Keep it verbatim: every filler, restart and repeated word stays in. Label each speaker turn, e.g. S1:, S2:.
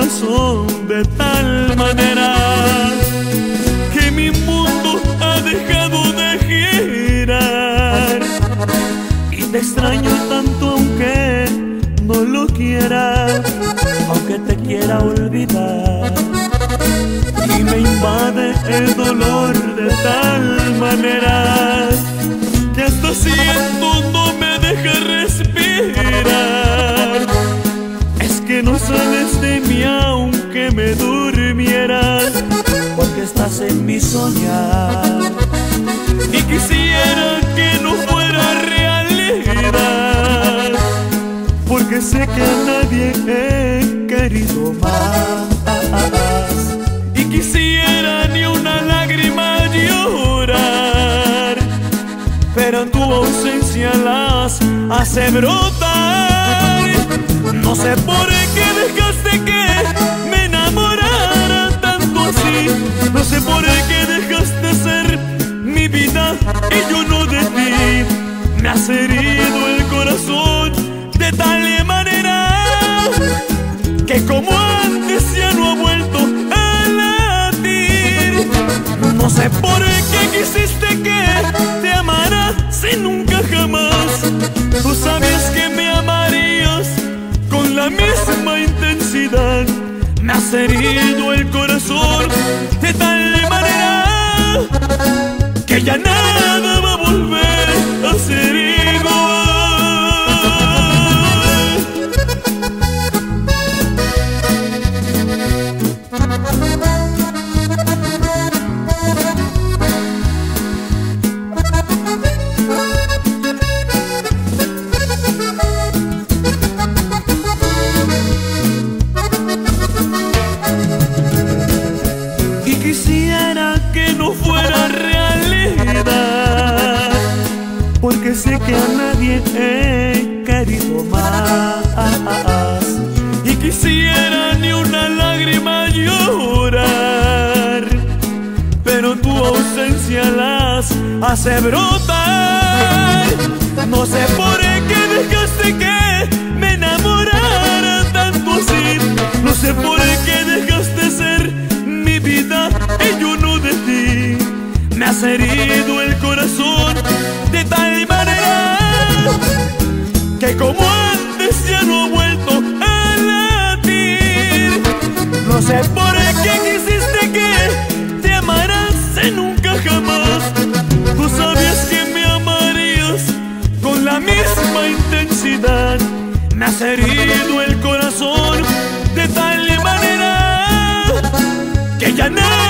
S1: corazón de tal manera que mi mundo ha dejado de girar. Y te extraño tanto aunque no lo quiera, aunque te quiera olvidar. Y me invade el dolor de tal manera que hasta siento no me deja respirar. Es que no sales de mí aunque me durmiera, porque estás en mi soñar. Y quisiera que no fuera realidad, porque sé que a nadie he querido más. Y quisiera ni una lágrima llorar, pero tu ausencia las hace brotar. No sé por qué dejaste que me enamorara tanto así. No sé por qué dejaste ser mi vida y yo no de ti. Me has herido el corazón de tal manera que como antes ya no ha vuelto a latir. No sé por qué quisiste que te amara si nunca jamás tú sabías que me amarías con la misma intensidad. Me has herido el corazón de tal manera que ya nada va a volver a ser igual. Porque sé que a nadie he querido más. Y quisiera ni una lágrima llorar, pero tu ausencia las hace brotar. No sé por qué dejaste que me enamorara tanto así. No sé por qué dejaste ser mi vida y yo no de ti. Me has herido el corazón de tal manera que como antes ya no ha vuelto a latir. No sé por qué quisiste que te amaras y nunca jamás tú sabías que me amarías con la misma intensidad. Me has herido el corazón de tal manera que ya no